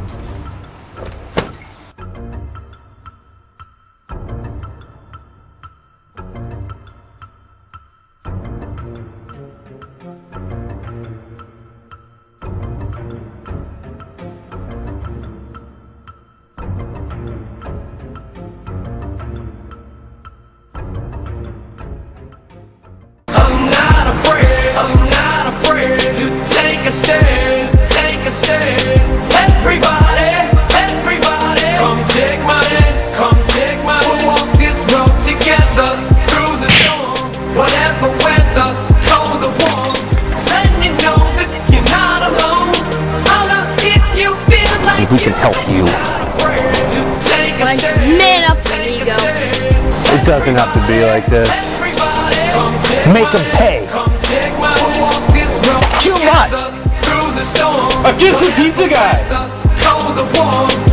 Take a stand. Everybody, come take my hand, come take my hand. We'll walk this road together through the storm, whatever weather, cold or warm. Let you know that you're not alone. Holler if you feel like we can help you. Like, man up for ego. It doesn't have to be like this. Make them pay. Too much. I'm just a pizza guy.